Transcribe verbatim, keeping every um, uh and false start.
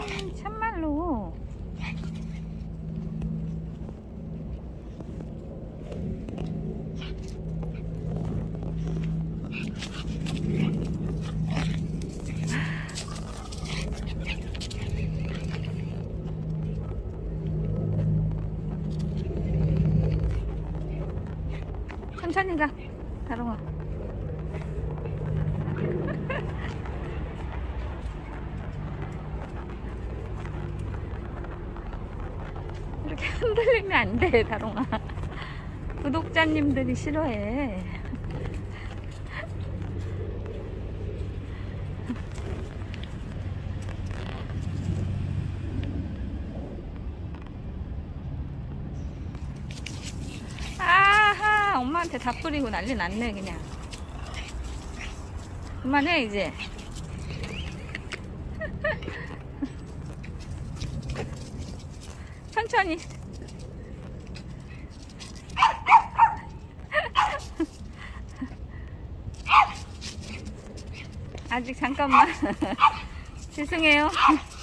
참말로. 천천히 가, 다롱아. 이렇게 흔들리면 안 돼, 다롱아. 구독자님들이 싫어해. 아하, 엄마한테 다 뿌리고 난리 났네, 그냥. 그만해, 이제. 천천히. 아직 잠깐만. 죄송해요.